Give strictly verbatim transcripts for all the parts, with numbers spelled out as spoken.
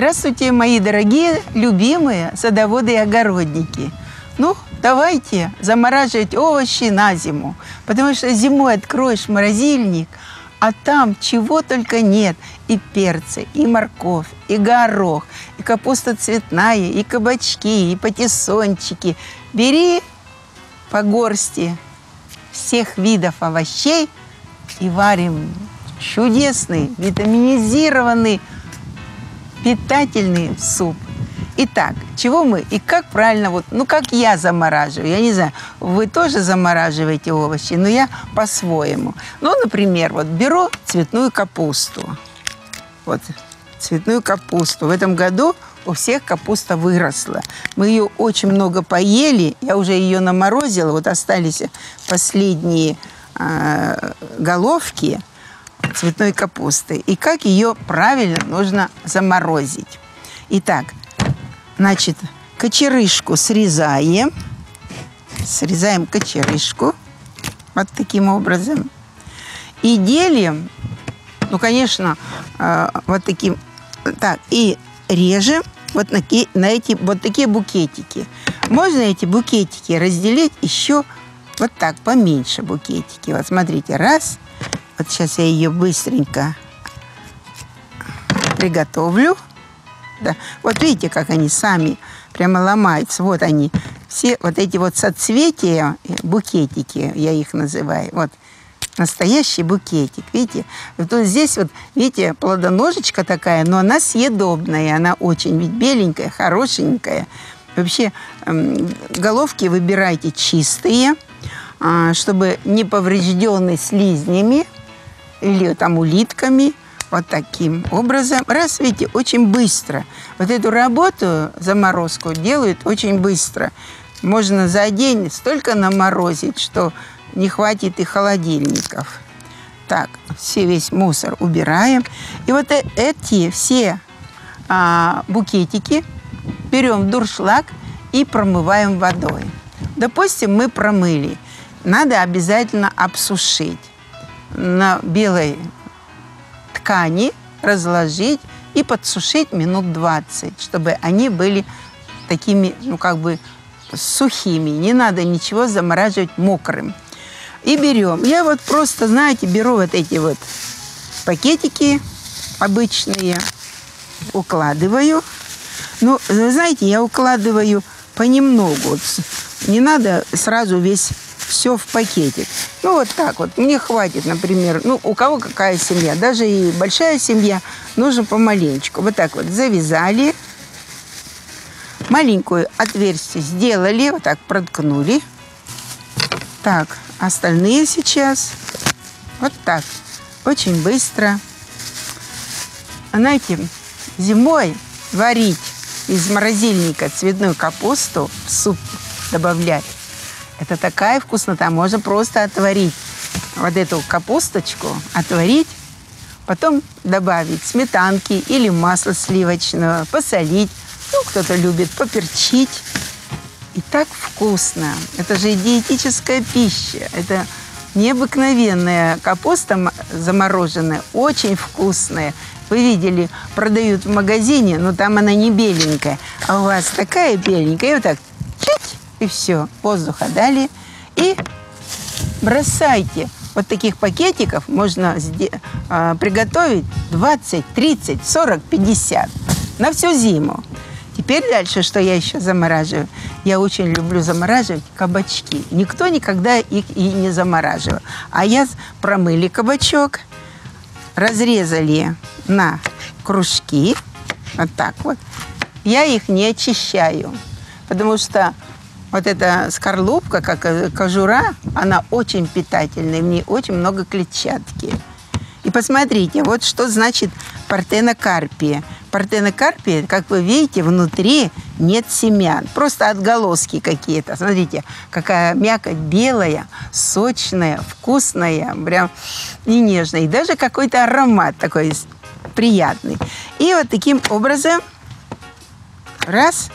Здравствуйте, мои дорогие, любимые садоводы и огородники. Ну, давайте замораживать овощи на зиму, потому что зимой откроешь морозильник, а там чего только нет. И перцы, и морковь, и горох, и капуста цветная, и кабачки, и патиссончики. Бери по горсти всех видов овощей и варим чудесный, витаминизированный, питательный суп. Итак, чего мы и как правильно, вот, ну, как я замораживаю. Я не знаю, вы тоже замораживаете овощи, но я по-своему. Ну, например, вот беру цветную капусту. Вот, цветную капусту. В этом году у всех капуста выросла. Мы ее очень много поели, я уже ее наморозила, вот остались последние э, головки цветной капусты. И как ее правильно нужно заморозить. Итак, значит, кочерышку срезаем. Срезаем кочерышку вот таким образом. И делим, ну, конечно, э, вот таким, так, и режем вот на, на эти вот такие букетики. Можно эти букетики разделить еще вот так, поменьше букетики. Вот смотрите, раз. Вот сейчас я ее быстренько приготовлю. Да. Вот видите, как они сами прямо ломаются. Вот они, все вот эти вот соцветия, букетики, я их называю. Вот настоящий букетик, видите? Вот здесь вот, видите, плодоножечка такая, но она съедобная, она очень ведь беленькая, хорошенькая. Вообще головки выбирайте чистые, чтобы не поврежденные слизнями или там улитками. Вот таким образом. Раз, видите, очень быстро. Вот эту работу, заморозку, делают очень быстро. Можно за день столько наморозить, что не хватит и холодильников. Так, все, весь мусор убираем. И вот эти все а, букетики берем в дуршлаг и промываем водой. Допустим, мы промыли. Надо обязательно обсушить на белой ткани, разложить и подсушить минут двадцать, чтобы они были такими, ну, как бы сухими. Не надо ничего замораживать мокрым. И берем. Я вот просто, знаете, беру вот эти вот пакетики обычные, укладываю. Ну, знаете, я укладываю понемногу. Не надо сразу весь все в пакетик. Ну, вот так вот. Мне хватит, например, ну, у кого какая семья. Даже и большая семья, нужно помаленечку. Вот так вот завязали. Маленькую отверстие сделали, вот так проткнули. Так, остальные сейчас. Вот так. Очень быстро. Знаете, зимой варить из морозильника цветную капусту в суп добавлять. Это такая вкуснота. Можно просто отварить вот эту капусточку, отварить, потом добавить сметанки или масла сливочного, посолить. Ну, кто-то любит поперчить. И так вкусно. Это же диетическая пища. Это необыкновенная капуста замороженная, очень вкусная. Вы видели, продают в магазине, но там она не беленькая. А у вас такая беленькая. И вот так чуть, и все. Воздуха дали. И бросайте. Вот таких пакетиков можно э, приготовить двадцать, тридцать, сорок, пятьдесят на всю зиму. Теперь дальше, что я еще замораживаю. Я очень люблю замораживать кабачки. Никто никогда их и не замораживал. А я промыли кабачок, разрезали на кружки. Вот так вот. Я их не очищаю, потому что вот эта скорлупка, как кожура, она очень питательная, в ней очень много клетчатки. И посмотрите, вот что значит партенокарпия. Партенокарпия, как вы видите, внутри нет семян, просто отголоски какие-то. Смотрите, какая мякоть белая, сочная, вкусная, прям и нежная. И даже какой-то аромат такой приятный. И вот таким образом, раз,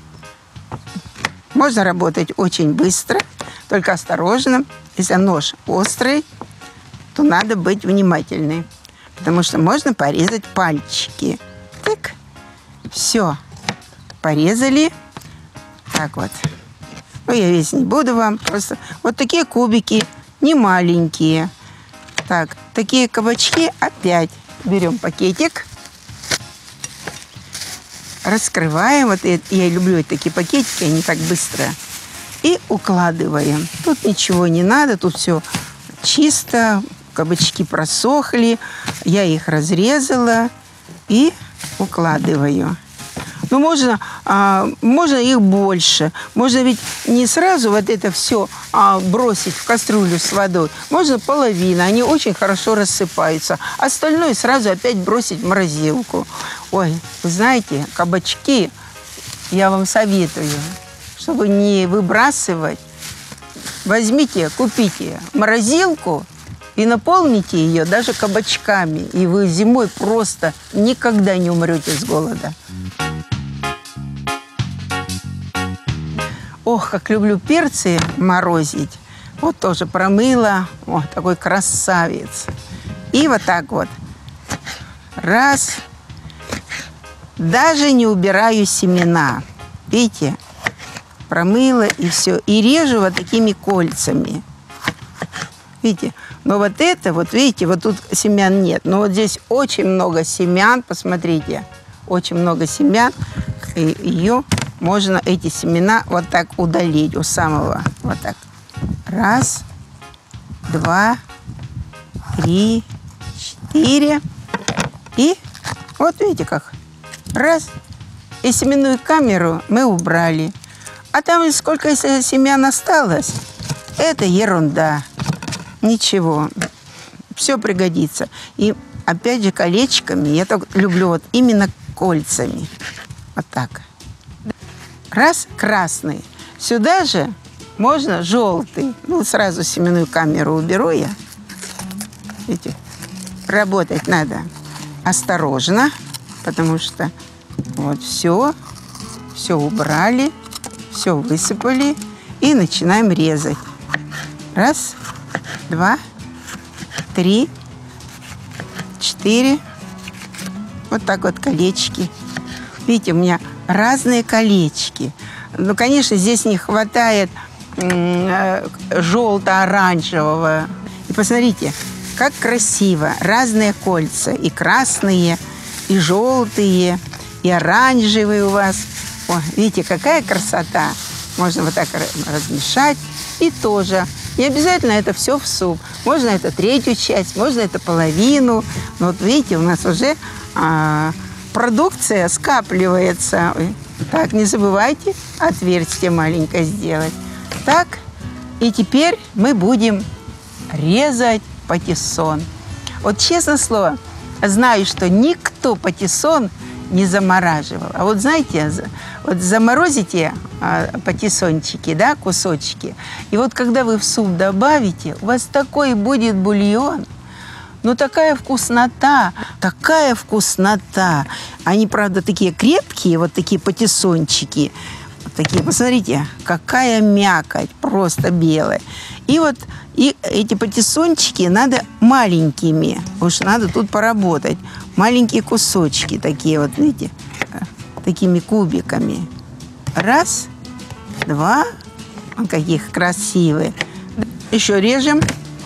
можно работать очень быстро, только осторожно. Если нож острый, то надо быть внимательной, потому что можно порезать пальчики. Так. Все. Порезали. Так вот. Ну, я весь не буду вам. Просто вот такие кубики, не маленькие. Так, такие кабачки опять. Берем пакетик. Раскрываем. Вот я, я люблю такие пакетики, они так быстро. И укладываем. Тут ничего не надо, тут все чисто. Кабачки просохли. Я их разрезала и укладываю. Ну, можно, а, можно их больше. Можно ведь не сразу вот это все а, бросить в кастрюлю с водой. Можно половину. Они очень хорошо рассыпаются. Остальное сразу опять бросить в морозилку. Ой, вы знаете, кабачки я вам советую, чтобы не выбрасывать. Возьмите, купите морозилку и наполните ее даже кабачками. И вы зимой просто никогда не умрете с голода. Ох, как люблю перцы морозить. Вот тоже промыла. О, такой красавец. И вот так вот. Раз. Даже не убираю семена. Видите? Промыла и все. И режу вот такими кольцами. Видите? Но вот это, вот видите, вот тут семян нет. Но вот здесь очень много семян. Посмотрите. Очень много семян. И ее можно, эти семена, вот так удалить у самого. Вот так. Раз, два, три, четыре. И вот видите как. Раз. И семенную камеру мы убрали. А там сколько семян осталось, это ерунда. Ничего. Все пригодится. И опять же колечками. Я так люблю вот именно кольцами. Вот так. Раз, красный. Сюда же можно желтый. Ну, сразу семенную камеру уберу я. Видите, работать надо осторожно, потому что вот все, все убрали, все высыпали и начинаем резать. Раз, два, три, четыре. Вот так вот колечки. Видите, у меня разные колечки. Ну, конечно, здесь не хватает желто-оранжевого. И посмотрите, как красиво. Разные кольца. И красные, и желтые, и оранжевые у вас. О, видите, какая красота. Можно вот так размешать. И тоже. Не обязательно это все в суп. Можно это третью часть, можно это половину. Но вот видите, у нас уже а, продукция скапливается. Так, не забывайте отверстие маленькое сделать. Так, и теперь мы будем резать патиссон. Вот честное слово, знаю, что никто патиссон не замораживал. А вот знаете, вот заморозите а, патиссончики, да, кусочки, и вот когда вы в суп добавите, у вас такой будет бульон. Ну, такая вкуснота, такая вкуснота. Они, правда, такие крепкие, вот такие патиссончики. Вот такие, посмотрите, какая мякоть, просто белая. И вот и эти патиссончики надо маленькими, уж надо тут поработать. Маленькие кусочки такие вот, видите, такими кубиками. Раз, два, вот каких красивые. Еще режем.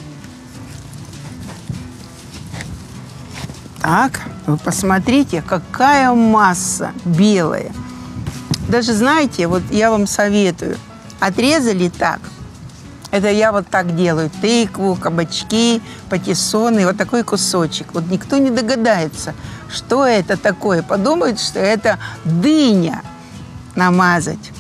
Так, вы посмотрите, какая масса белая. Даже, знаете, вот я вам советую, отрезали так. Это я вот так делаю. Тыкву, кабачки, патиссоны, вот такой кусочек. Вот никто не догадается, что это такое. Подумают, что это дыня намазать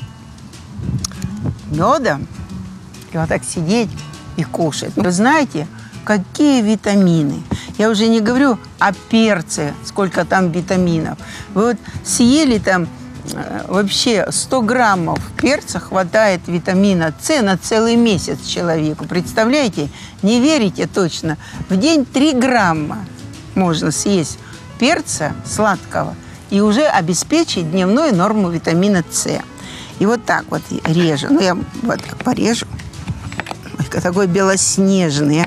медом и вот так сидеть и кушать. Вы знаете, какие витамины. Я уже не говорю о перце, сколько там витаминов. Вы вот съели там э, вообще сто граммов перца, хватает витамина С на целый месяц человеку. Представляете? Не верите точно. В день три грамма можно съесть перца сладкого и уже обеспечить дневную норму витамина С. И вот так вот режу. Ну, я вот так порежу. Ой, такой белоснежный,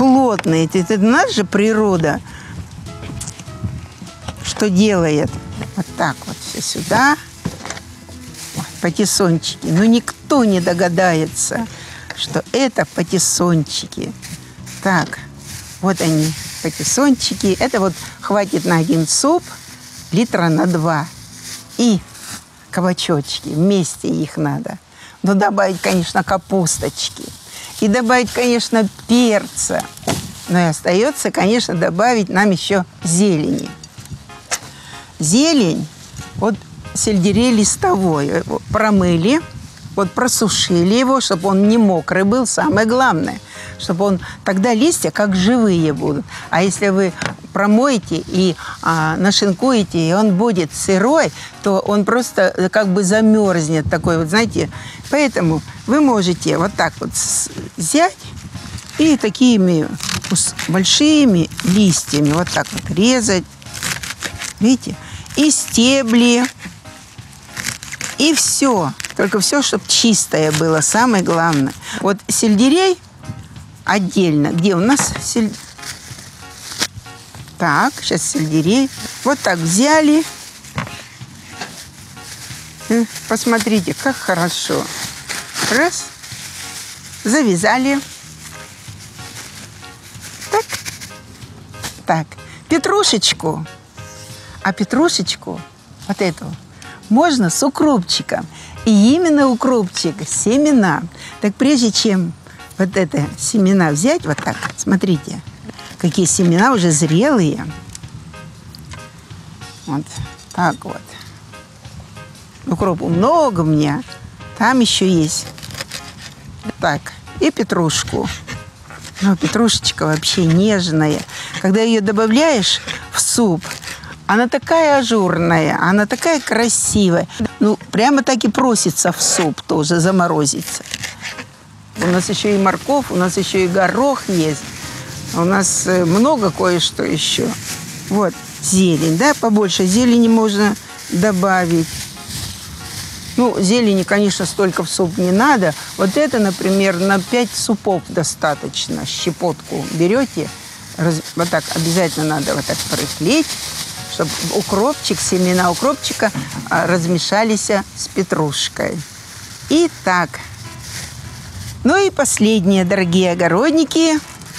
плотный. Это, это наша природа, что делает. Вот так вот все сюда. Вот, патиссончики. Но никто не догадается, что это патиссончики. Так, вот они, патиссончики. Это вот хватит на один суп, литра на два. И кабачочки, вместе их надо. Но добавить, конечно, капусточки. И добавить, конечно, перца. Но и остается, конечно, добавить нам еще зелени. Зелень, вот сельдерей листовой, промыли, вот просушили его, чтобы он не мокрый был, самое главное, чтобы он, тогда листья как живые будут. А если вы промоете и а, нашинкуете, и он будет сырой, то он просто как бы замерзнет такой, вот знаете. Поэтому вы можете вот так вот взять и такими большими листьями вот так вот резать, видите, и стебли, и все. Только все, чтобы чистое было, самое главное. Вот сельдерей отдельно. Где у нас сельдерей? Так, сейчас сельдерей. Вот так взяли. Посмотрите, как хорошо. Раз. Завязали. Так. Так. Петрушечку. А петрушечку, вот эту, можно с укропчиком. И именно укропчик, семена. Так прежде чем вот это семена взять, вот так, смотрите, какие семена уже зрелые. Вот так вот. Укропу много у меня. Там еще есть. Так, и петрушку. Ну, петрушечка вообще нежная. Когда ее добавляешь в суп, она такая ажурная, она такая красивая. Ну, прямо так и просится в суп тоже заморозиться. У нас еще и морковь, у нас еще и горох есть. У нас много кое-что еще. Вот, зелень, да, побольше зелени можно добавить. Ну, зелени, конечно, столько в суп не надо. Вот это, например, на пять супов достаточно. Щепотку берете, раз, вот так обязательно надо вот так порыхлеть, чтобы укропчик, семена укропчика размешались с петрушкой. И так. Ну и последнее, дорогие огородники.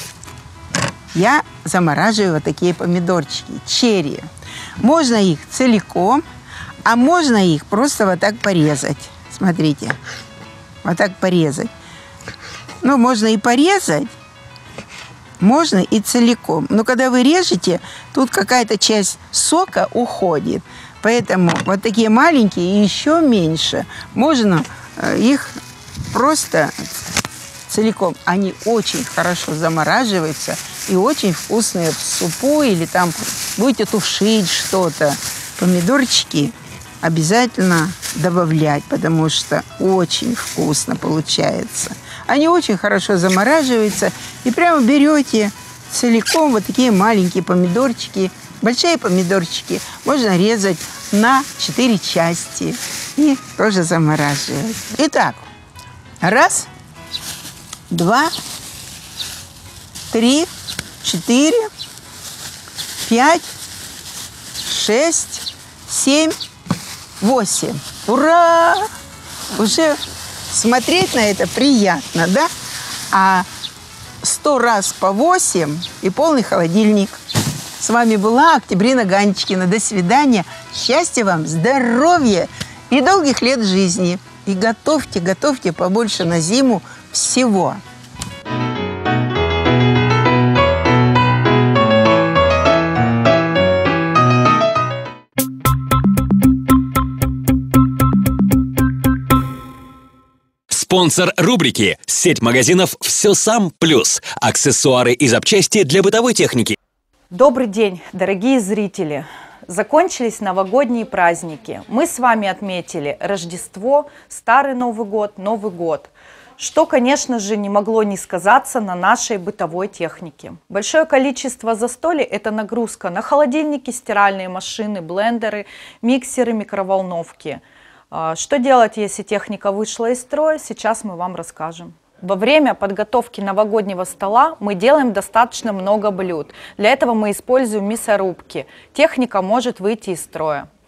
Я замораживаю вот такие помидорчики, черри. Можно их целиком, а можно их просто вот так порезать. Смотрите, вот так порезать. Ну, можно и порезать, можно и целиком. Но когда вы режете, тут какая-то часть сока уходит. Поэтому вот такие маленькие и еще меньше. Можно их просто целиком. Они очень хорошо замораживаются и очень вкусные в супу или там будете тушить что-то. Помидорчики обязательно добавлять, потому что очень вкусно получается. Они очень хорошо замораживаются. И прямо берете целиком вот такие маленькие помидорчики. Большие помидорчики можно резать на четыре части и тоже замораживать. Итак, раз, два, три, четыре, пять, шесть, семь, восемь. Ура! Уже смотреть на это приятно, да? А сто раз по восемь и полный холодильник. С вами была Октябрина Ганчкина. До свидания. Счастья вам, здоровья и долгих лет жизни. И готовьте, готовьте побольше на зиму всего. Спонсор рубрики – сеть магазинов «Все сам плюс». Аксессуары и запчасти для бытовой техники. Добрый день, дорогие зрители! Закончились новогодние праздники. Мы с вами отметили Рождество, Старый Новый год, Новый год. Что, конечно же, не могло не сказаться на нашей бытовой технике. Большое количество застолий – это нагрузка на холодильники, стиральные машины, блендеры, миксеры, микроволновки. Что делать, если техника вышла из строя, сейчас мы вам расскажем. Во время подготовки новогоднего стола мы делаем достаточно много блюд. Для этого мы используем мясорубки. Техника может выйти из строя.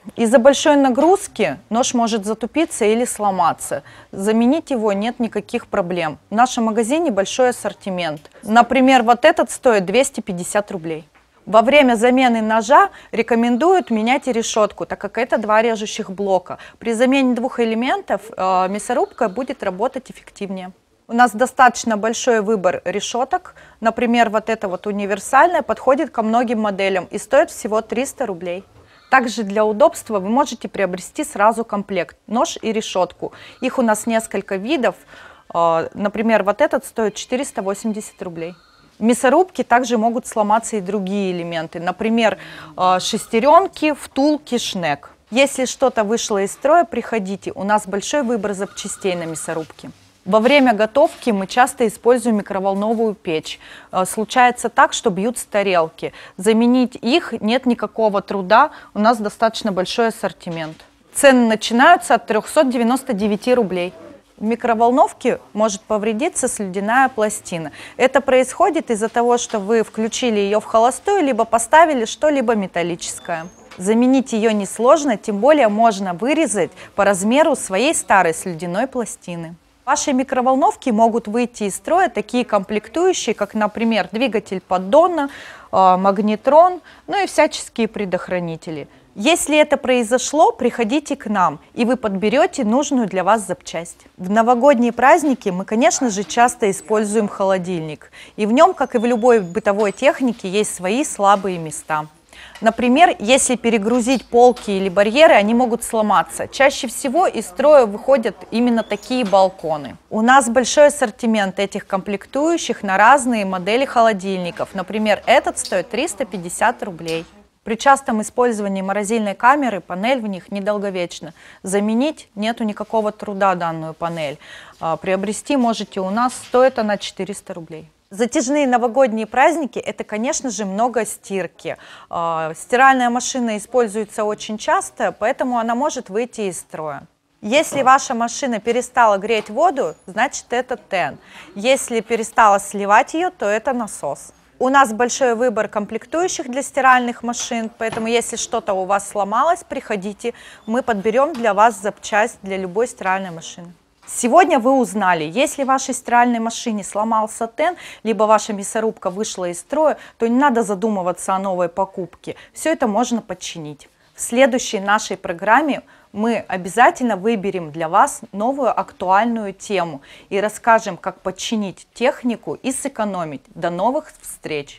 Из-за большой нагрузки нож может затупиться или сломаться. Заменить его нет никаких проблем. В нашем магазине большой ассортимент. Например, вот этот стоит двести пятьдесят рублей. Во время замены ножа рекомендуют менять и решетку, так как это два режущих блока. При замене двух элементов э, мясорубка будет работать эффективнее. У нас достаточно большой выбор решеток. Например, вот эта вот универсальная подходит ко многим моделям и стоит всего триста рублей. Также для удобства вы можете приобрести сразу комплект нож и решетку. Их у нас несколько видов. Например, вот этот стоит четыреста восемьдесят рублей. В мясорубке также могут сломаться и другие элементы. Например, шестеренки, втулки, шнек. Если что-то вышло из строя, приходите. У нас большой выбор запчастей на мясорубке. Во время готовки мы часто используем микроволновую печь. Случается так, что бьются тарелки. Заменить их нет никакого труда, у нас достаточно большой ассортимент. Цены начинаются от трёхсот девяноста девяти рублей. В микроволновке может повредиться слюдяная пластина. Это происходит из-за того, что вы включили ее в холостую, либо поставили что-либо металлическое. Заменить ее несложно, тем более можно вырезать по размеру своей старой слюдяной пластины. В вашей микроволновке могут выйти из строя такие комплектующие, как, например, двигатель поддона, магнетрон, ну и всяческие предохранители. Если это произошло, приходите к нам, и вы подберете нужную для вас запчасть. В новогодние праздники мы, конечно же, часто используем холодильник. И в нем, как и в любой бытовой технике, есть свои слабые места. Например, если перегрузить полки или барьеры, они могут сломаться. Чаще всего из строя выходят именно такие балконы. У нас большой ассортимент этих комплектующих на разные модели холодильников. Например, этот стоит триста пятьдесят рублей. При частом использовании морозильной камеры панель в них недолговечна. Заменить нету никакого труда данную панель. Приобрести можете у нас, стоит она четыреста рублей. Затяжные новогодние праздники – это, конечно же, много стирки. Стиральная машина используется очень часто, поэтому она может выйти из строя. Если ваша машина перестала греть воду, значит это тен. Если перестала сливать ее, то это насос. У нас большой выбор комплектующих для стиральных машин, поэтому если что-то у вас сломалось, приходите, мы подберем для вас запчасть для любой стиральной машины. Сегодня вы узнали, если в вашей стиральной машине сломался тен, либо ваша мясорубка вышла из строя, то не надо задумываться о новой покупке. Все это можно починить. В следующей нашей программе мы обязательно выберем для вас новую актуальную тему и расскажем, как починить технику и сэкономить. До новых встреч!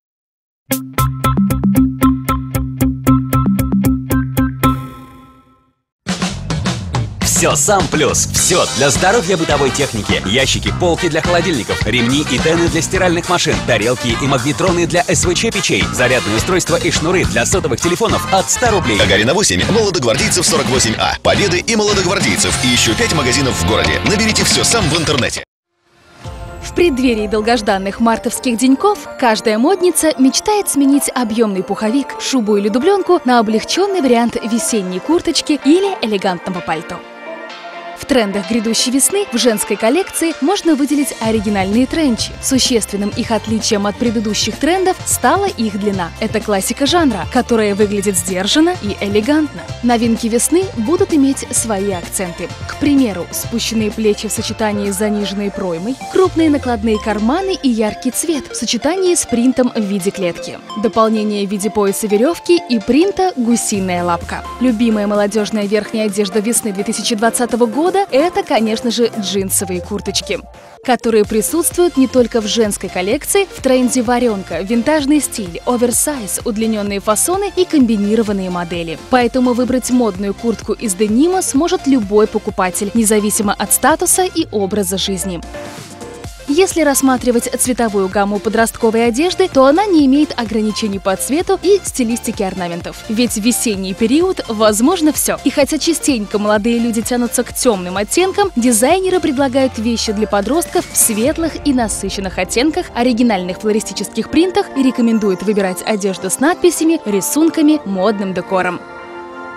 Все сам плюс. Все для здоровья бытовой техники. Ящики, полки для холодильников, ремни и тены для стиральных машин, тарелки и магнитроны для эс вэ че печей, зарядные устройства и шнуры для сотовых телефонов от ста рублей. Гагарина восемь, Молодогвардейцев сорок восемь А, Победы и Молодогвардейцев. И еще пять магазинов в городе. Наберите все сам в интернете. В преддверии долгожданных мартовских деньков каждая модница мечтает сменить объемный пуховик, шубу или дубленку на облегченный вариант весенней курточки или элегантного пальто. В трендах грядущей весны в женской коллекции можно выделить оригинальные тренчи. Существенным их отличием от предыдущих трендов стала их длина. Это классика жанра, которая выглядит сдержанно и элегантно. Новинки весны будут иметь свои акценты. К примеру, спущенные плечи в сочетании с заниженной проймой, крупные накладные карманы и яркий цвет в сочетании с принтом в виде клетки. Дополнение в виде пояса веревки и принта гусиная лапка. Любимая молодежная верхняя одежда весны две тысячи двадцатого года – это, конечно же, джинсовые курточки, которые присутствуют не только в женской коллекции, в тренде варенка, винтажный стиль, оверсайз, удлиненные фасоны и комбинированные модели. Поэтому выбрать модную куртку из денима сможет любой покупатель, независимо от статуса и образа жизни. Если рассматривать цветовую гамму подростковой одежды, то она не имеет ограничений по цвету и стилистике орнаментов. Ведь в весенний период возможно все. И хотя частенько молодые люди тянутся к темным оттенкам, дизайнеры предлагают вещи для подростков в светлых и насыщенных оттенках, оригинальных флористических принтах и рекомендуют выбирать одежду с надписями, рисунками, модным декором.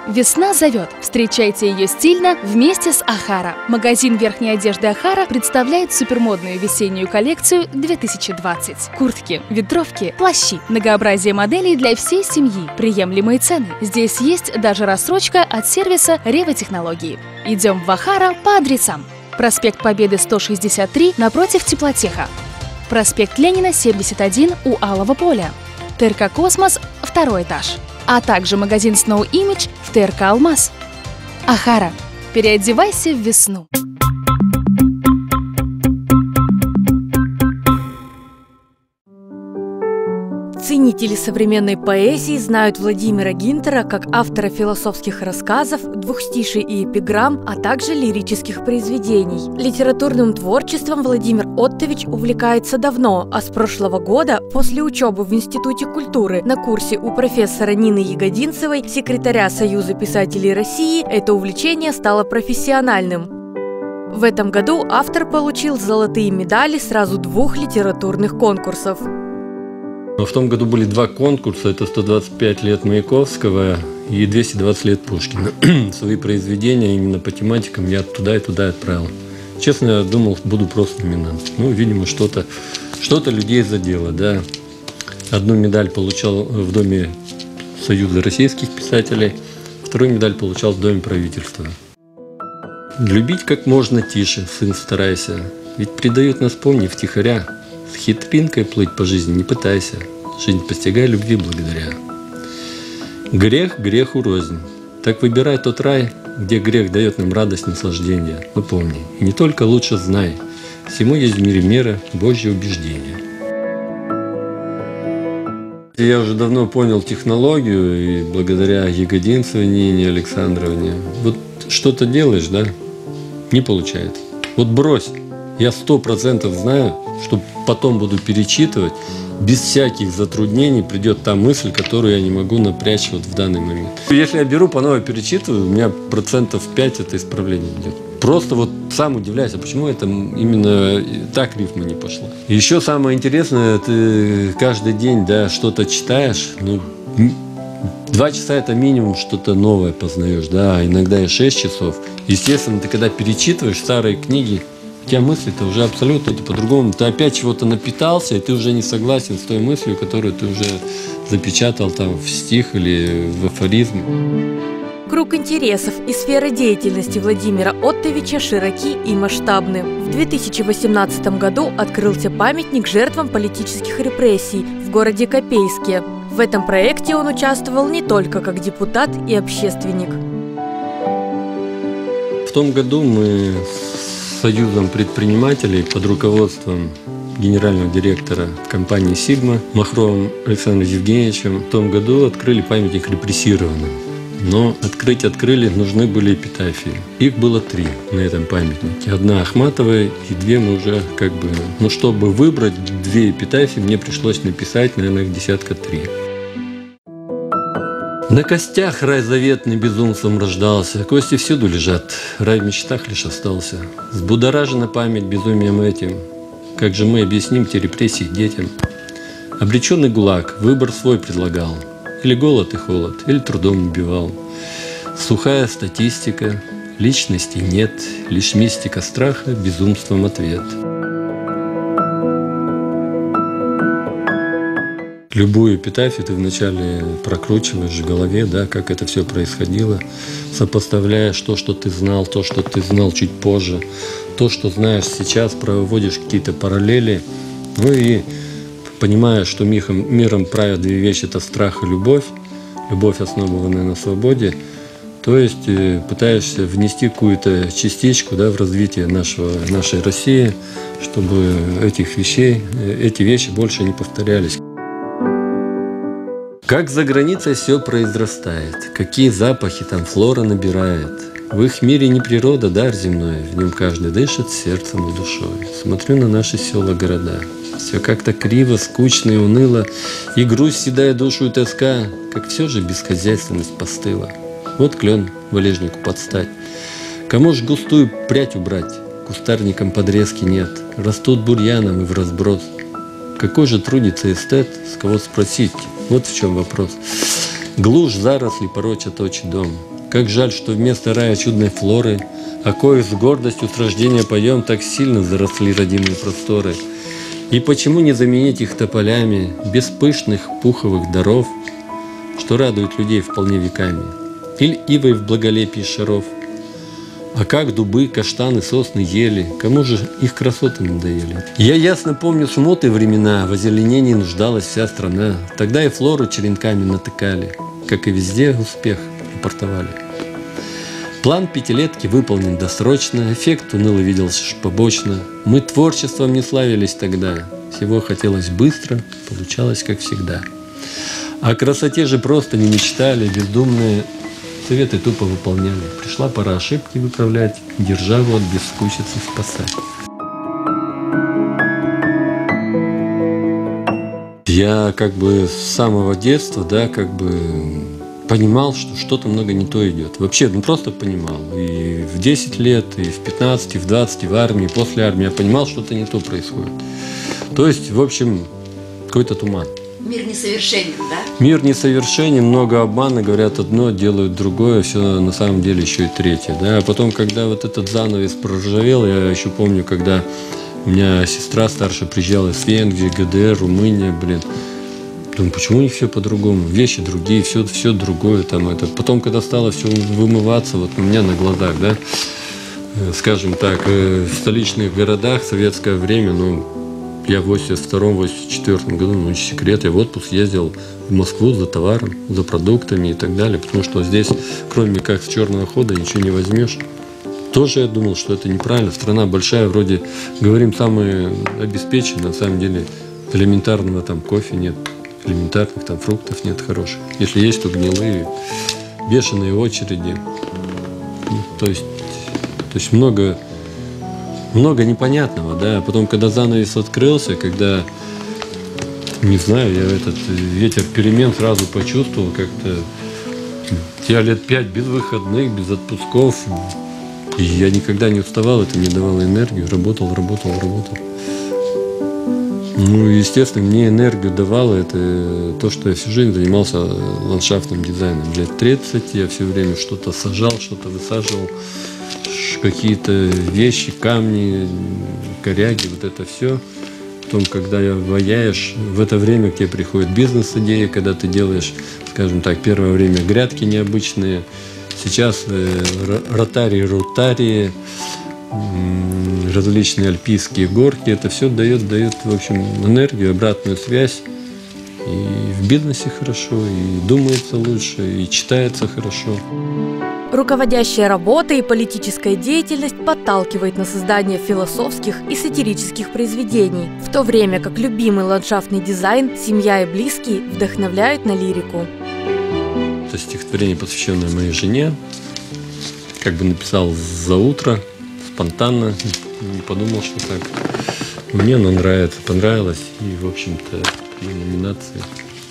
Весна зовет. Встречайте ее стильно вместе с Ахара. Магазин верхней одежды Ахара представляет супермодную весеннюю коллекцию две тысячи двадцать. Куртки, ветровки, плащи. Многообразие моделей для всей семьи. Приемлемые цены. Здесь есть даже рассрочка от сервиса Рева Технологии. Идем в Ахара по адресам. Проспект Победы сто шестьдесят три напротив Теплотеха. Проспект Ленина семьдесят один у Алого поля. ТРК «Космос» второй этаж. А также магазин Snow Image в ТРК «Алмаз». Ахара. Переодевайся в весну. Ценители современной поэзии знают Владимира Гинтера как автора философских рассказов, двухстиший и эпиграмм, а также лирических произведений. Литературным творчеством Владимир Оттович увлекается давно, а с прошлого года, после учебы в Институте культуры на курсе у профессора Нины Ягодинцевой, секретаря Союза писателей России, это увлечение стало профессиональным. В этом году автор получил золотые медали сразу двух литературных конкурсов. В том году были два конкурса, это сто двадцать пять лет Маяковского и двести двадцать лет Пушкина. Свои произведения именно по тематикам я туда и туда отправил. Честно, я думал, буду просто номинант. Ну, видимо, что-то что-то людей задело, да. Одну медаль получал в Доме Союза российских писателей, вторую медаль получал в Доме правительства. Любить как можно тише, сын, старайся, ведь предают нас, помни, втихаря. С хитринкой плыть по жизни не пытайся, жизнь постигай любви благодаря. Грех греху рознь, так выбирай тот рай, где грех дает нам радость, наслаждение. Но помни, и не только лучше знай, всему есть в мире мера, Божье убеждение. Я уже давно понял технологию, и благодаря Ягодинцевой Нине Александровне, вот что-то делаешь, да, не получается. Вот брось. Я сто процентов знаю, что потом буду перечитывать, без всяких затруднений придет та мысль, которую я не могу напрячь вот в данный момент. Если я беру по новой перечитываю, у меня процентов пять это исправление идет. Просто вот сам удивляюсь, а почему это именно так рифма не пошла. Еще самое интересное, ты каждый день, да, что-то читаешь, ну, два часа это минимум что-то новое познаешь, да, иногда и шесть часов. Естественно, ты когда перечитываешь старые книги, у тебя мысли-то уже абсолютно по-другому. Ты опять чего-то напитался, и ты уже не согласен с той мыслью, которую ты уже запечатал там в стих или в афоризм. Круг интересов и сфера деятельности Владимира Оттовича широки и масштабны. В две тысячи восемнадцатом году открылся памятник жертвам политических репрессий в городе Копейске. В этом проекте он участвовал не только как депутат и общественник. В том году мы с Союзом предпринимателей под руководством генерального директора компании «Сигма» Махровым Александром Евгеньевичем в том году открыли памятник репрессированным. Но открыть открыли, нужны были эпитафии. Их было три на этом памятнике. Одна Ахматовая и две мы уже как бы... Ну, чтобы выбрать две эпитафии, мне пришлось написать, наверное, их десятка три. На костях рай заветный безумством рождался, кости всюду лежат, рай в мечтах лишь остался. Взбудоражена память безумием этим, как же мы объясним те репрессии детям? Обреченный ГУЛАГ выбор свой предлагал, или голод и холод, или трудом убивал. Сухая статистика, личности нет, лишь мистика страха, безумством ответ. Любую эпитафию ты вначале прокручиваешь в голове, да, как это все происходило, сопоставляешь то, что ты знал, то, что ты знал чуть позже, то, что знаешь сейчас, проводишь какие-то параллели, ну и понимаешь, что миром, миром правят две вещи – это страх и любовь, любовь, основанная на свободе, то есть пытаешься внести какую-то частичку, да, в развитие нашего, нашей России, чтобы этих вещей, эти вещи больше не повторялись. Как за границей все произрастает, какие запахи там флора набирает. В их мире не природа, дар земной, в нем каждый дышит сердцем и душой. Смотрю на наши села, города. Все как-то криво, скучно и уныло, и грусть седая душу и тоска, как все же бесхозяйственность постыла. Вот клен валежнику подстать. Кому ж густую прядь убрать? Кустарникам подрезки нет, растут бурьяном и в разброс. Какой же трудится эстет, с кого спросить? Вот в чем вопрос. Глушь заросли порочат очи дом. Как жаль, что вместо рая чудной флоры, о коих с гордостью с рождения поем, так сильно заросли родимые просторы. И почему не заменить их тополями, без пышных пуховых даров, что радует людей вполне веками, или ивой в благолепии шаров? А как дубы, каштаны, сосны, ели, кому же их красоты надоели? Я ясно помню смуты времена, в озеленении нуждалась вся страна. Тогда и флору черенками натыкали, как и везде успех рапортовали. План пятилетки выполнен досрочно, эффект уныло виделся ж побочно. Мы творчеством не славились тогда, всего хотелось быстро, получалось как всегда. О красоте же просто не мечтали, бездумные советы тупо выполняли. Пришла пора ошибки выправлять, державу от безвкусицы спасать. Я как бы с самого детства, да, как бы понимал, что что-то много не то идет. Вообще, ну просто понимал. И в десять лет, и в пятнадцать, и в двадцать, и в армии, и после армии я понимал, что что-то не то происходит. То есть, в общем, какой-то туман. Мир несовершенен, да? Мир несовершенен, много обмана, говорят одно, делают другое, все на самом деле еще и третье. Да? А потом, когда вот этот занавес проржавел, я еще помню, когда у меня сестра старшая приезжала из Венгрии, ГДР, Румыния, блин. Думаю, почему у них все по-другому? Вещи другие, все, все другое. Там, это. Потом, когда стало все вымываться, вот у меня на глазах, да, скажем так, в столичных городах в советское время, ну, я в восемьдесят втором — восемьдесят четвёртом году, ну, не секрет, я в отпуск ездил в Москву за товаром, за продуктами и так далее, потому что здесь, кроме как с черного хода, ничего не возьмешь. Тоже я думал, что это неправильно. Страна большая, вроде, говорим, самые обеспеченные, на самом деле элементарного там кофе нет, элементарных там фруктов нет хороших. Если есть, то гнилые, бешеные очереди. Ну, то есть, то есть много... Много непонятного, да. Потом, когда занавес открылся, когда, не знаю, я этот ветер перемен сразу почувствовал, как-то я лет пять без выходных, без отпусков, и я никогда не уставал, это мне давало энергию, работал, работал, работал. Ну, естественно, мне энергию давало это то, что я всю жизнь занимался ландшафтным дизайном. Лет тридцать я все время что-то сажал, что-то высаживал. Какие-то вещи, камни, коряги, вот это все. Потом, когда ваяешь, в это время к тебе приходит бизнес-идея, когда ты делаешь, скажем так, первое время грядки необычные. Сейчас э, ротарии, ротарии, э, различные альпийские горки. Это все дает, дает, в общем, энергию, обратную связь. И в бизнесе хорошо, и думается лучше, и читается хорошо. Руководящая работа и политическая деятельность подталкивает на создание философских и сатирических произведений, в то время как любимый ландшафтный дизайн, семья и близкие вдохновляют на лирику. Это стихотворение, посвященное моей жене. Как бы написал за утро, спонтанно, не подумал, что так. Мне оно нравится, понравилось, и, в общем-то, при номинации.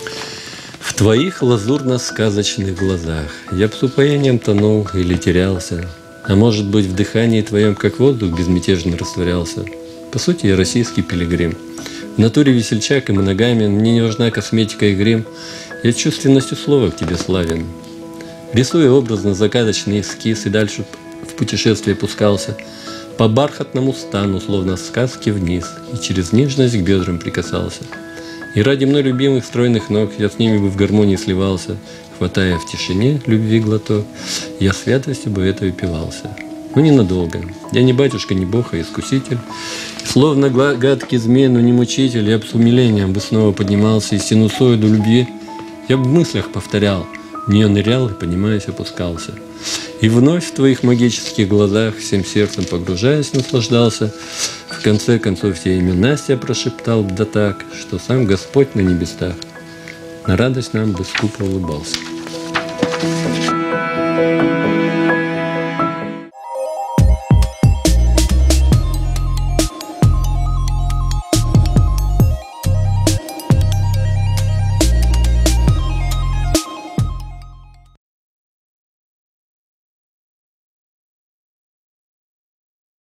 В твоих лазурно-сказочных глазах я б с упоением тонул или терялся, а может быть, в дыхании твоем, как воздух, безмятежно растворялся. По сути, я российский пилигрим. В натуре весельчак и моногамен, мне не важна косметика и грим, я чувственностью слова к тебе славен. Рисуя образно загадочный эскиз и дальше в путешествие пускался, по бархатному стану, словно сказки вниз, и через нежность к бедрам прикасался. И ради мной любимых стройных ног я с ними бы в гармонии сливался, хватая в тишине любви глоток, я святостью бы это упивался. Но ненадолго. Я не батюшка, не бог, а искуситель. И словно гадкий змей, но не мучитель, я бы с умилением бы снова поднимался, и синусоиду любви я бы в мыслях повторял, в нее нырял и, поднимаясь, опускался. И вновь в твоих магических глазах, всем сердцем погружаясь, наслаждался. В конце концов, все имя Настя прошептал, да так, что сам Господь на небесах на радость нам бы скупо улыбался.